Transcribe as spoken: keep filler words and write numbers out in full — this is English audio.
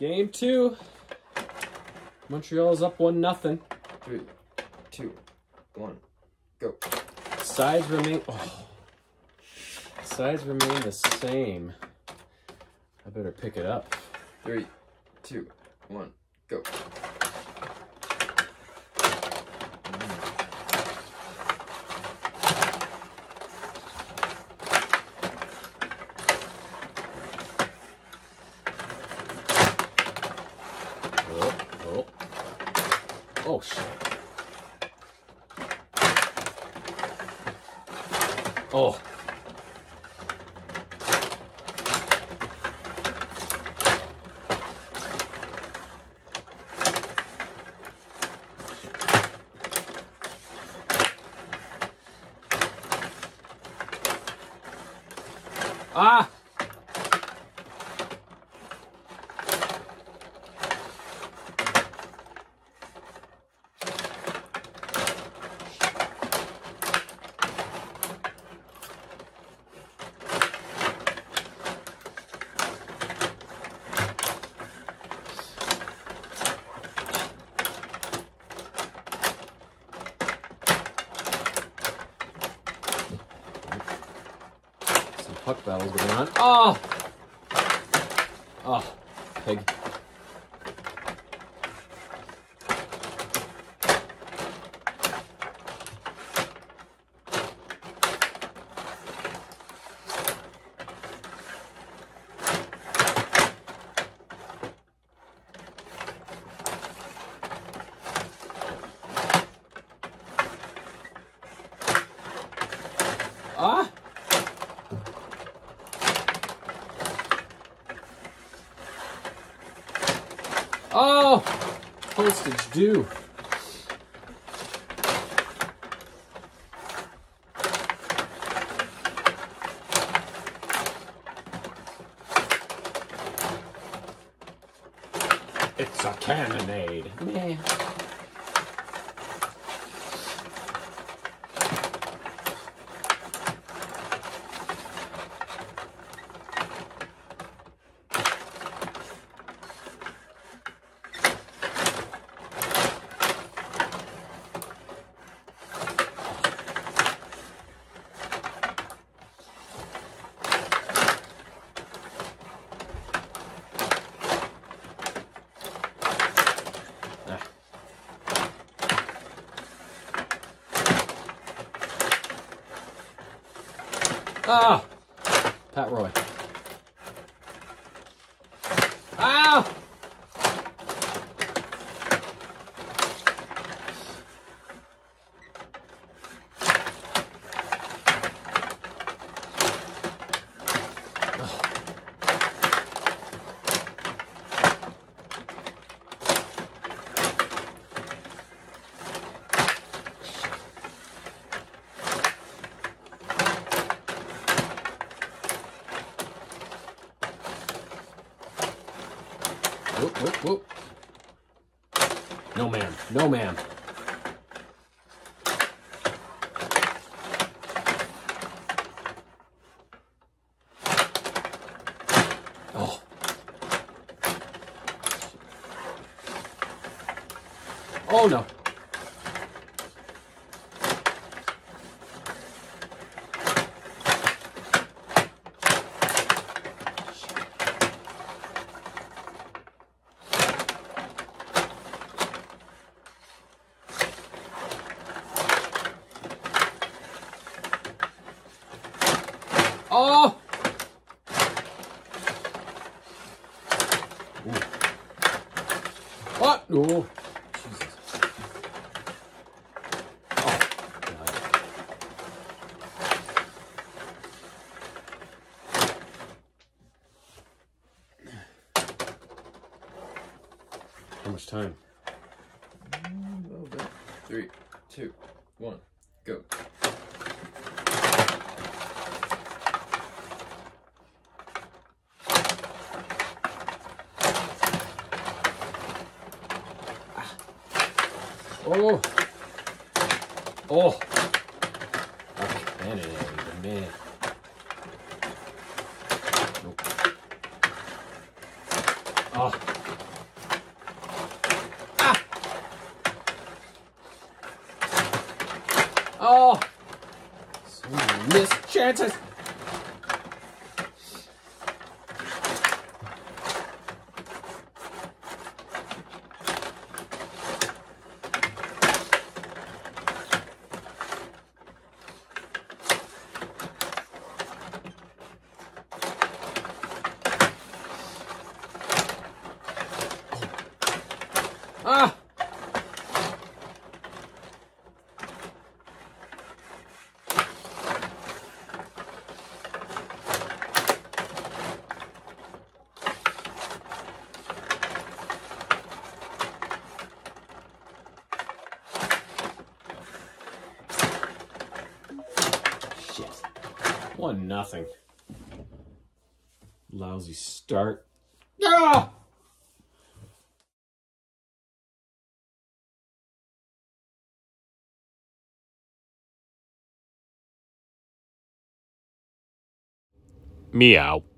Game two. Montreal's up one nothing. Three, two, one, go. Sides remain. Oh, sides remain the same. I better pick it up. Three, two, one, go. Oh, oh, oh shit. Oh. Ah! Puck battles going on. Oh! Oh, pig. Ah! Oh, postage due. It's a cannonade. Man. Ah! Pat Roy. Ow! Whoop, whoop, whoop. No, ma'am. No, ma'am. Oh. Oh, no. Oh! Ooh. What? Oh, Jesus. Oh, God. How much time? A little bit. Three, two, one, go. Oh! Oh! Okay, man, man. Nope. Oh. Oh! So many missed chances. Ah! Shit. One nothing. Lousy start. Ah! Meow.